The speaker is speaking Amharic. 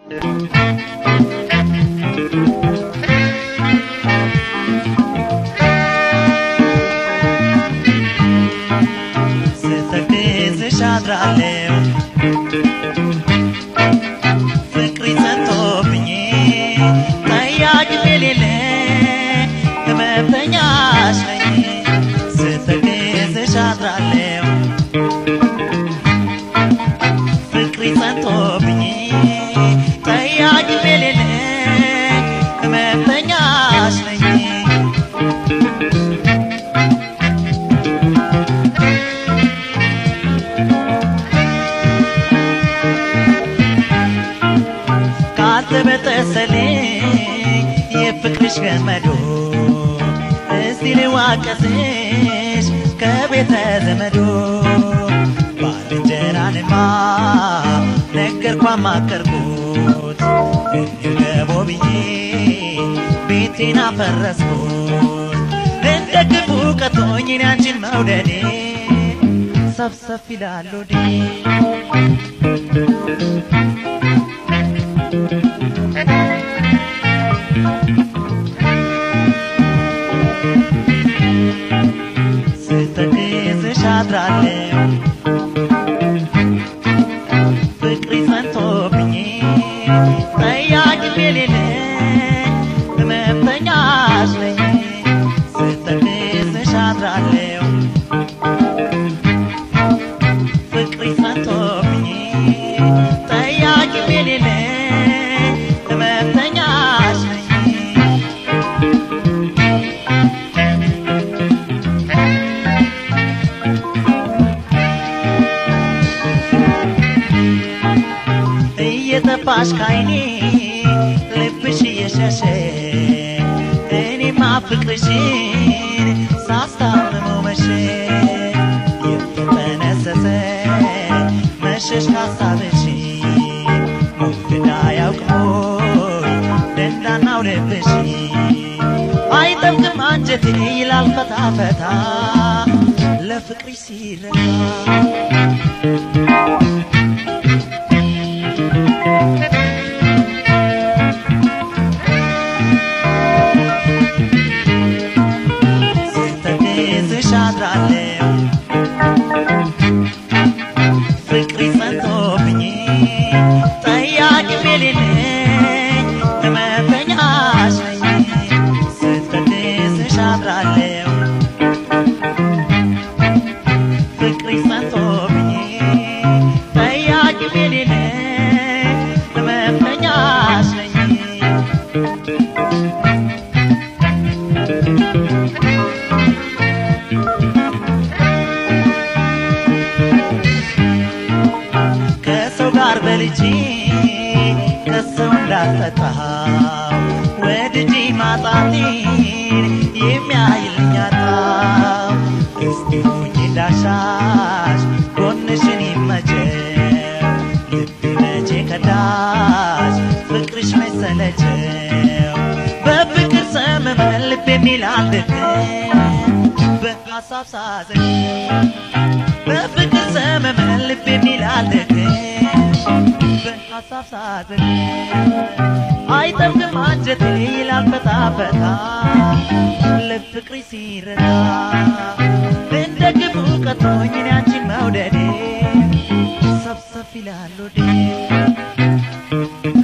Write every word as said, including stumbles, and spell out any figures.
ستكتزش عدراليو فكري سنتوبني طياج بليلي كمبتنياش لي ستكتزش عدراليو فكري سنتوبني طياج بليلي كمبتنياش لي بتسلي يفكرش جمدو استيلي واكسش كبيت زمدو بعد جران ما نكر كما كركوت يجابو بي بيتنا فرسكوت عندك فوقتوني نانجي موددي صف دالو دي ستكتزش عدراليو فكري سنتوبني طياج بليلي كمبتنياش لي ستكتزش عدراليو فكري سنتوبني طياج بليلي كمبتنياش لي يتباش كايني لبش يشاشي اني ما فكرشين ساستعممو مشي يتنسسي مشش حسابشي مفدا يوكموي دنداناو لبشي አይጠብቅም አንጀቴ ይላል ፈታ ፈታ ለፍቅሪ ሲረጋ ستكتزش عدراليو فكري سنتوبني طياج بليلي كمبتنياش لي ستكتزش عدراليو فكري سنتوبني طياج بليلي كمبتنياش لي كسو غار بلجي كسو እንዳልተጣው ወድጂ ማጣቲን የሚያይልኛታው እስቲሁኝ ዳሻሽ ጎንሽን ይመቸኝ ልቤ መቼ ከዳሽ ፍቅርሽ መሰለቸው በፍቅር ሰመመን ልቤ የሚላል በሐሳብ ሳዘን በፍቅር ሰመመን ልቤ የሚላል በሐሳብ ሳዘን አይጠብቅም አንጀቴ ይላል ፈታ ፈታ ለፍቅሪ ሲረዳ እንደ ግቡ ቀጥሮኝ እኔ አንቺን መውደዴ ሰብሰብ ይላል ወዴ